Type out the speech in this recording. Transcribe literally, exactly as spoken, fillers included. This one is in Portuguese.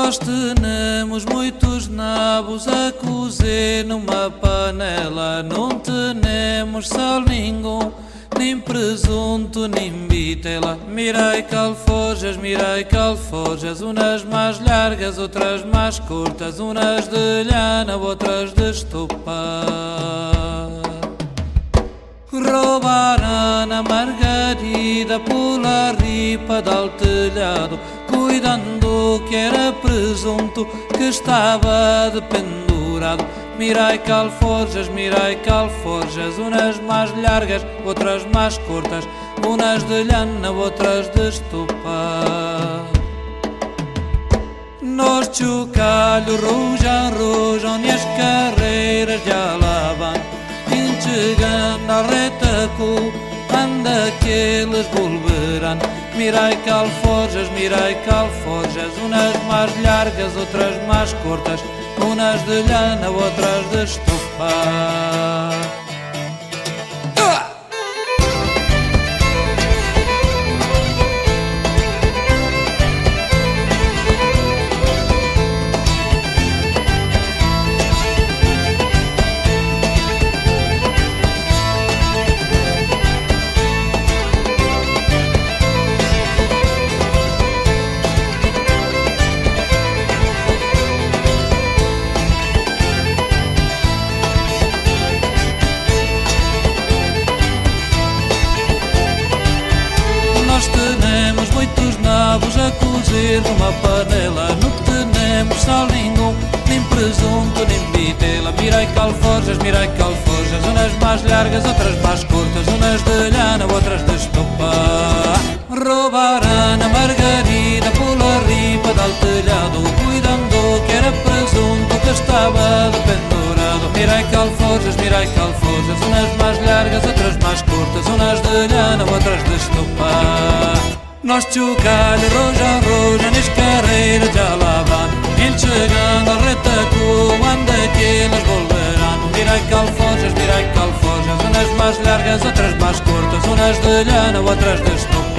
Nós tenemos muitos nabos a cozer numa panela. Não tenemos sal nenhum, nem presunto, nem vitela. Mirai calforjas, mirai calforjas, unas mais largas, outras mais curtas, unas de lhana, outras de estopa. Roubaram a margarida pela ripa do telhado, cuidando que era presunto que estava dependurado. Mirai calforjas, mirai calforjas, unas mais largas, outras mais curtas, unas de lhana, outras de estopa. Nos chocalhos rujam, rujam e as carreiras já lá vão. Chegando à reta cu, anda aqueles bolverão. Mirai calforjas, mirai calforjas, unas mais largas, outras mais curtas, unas de lhana, outras de estopa. Nós tenemos muitos nabos a cozer numa panela. Não tenemos sal nenhum, nem presunto, nem vitela. Mirai calforjas, mirai calforjas, unas mais largas, outras mais curtas, unas de lhana, outras de estopa. Roubaram a margarida pela ripa do telhado, cuidando que era presunto que estava dependurado. Mirai calforjas, mirai calforjas, unas mais largas, outras mais curtas, unas de lhana, outras de estopa. Nós chocalhos rojam, rojam, nas carreiras já lá vão. Em chegando à reta cu, anda aqueles volverão. Mirai calforjas, mirai calforjas, unas mais largas, outras mais curtas, unas de lhana, outras de estopa.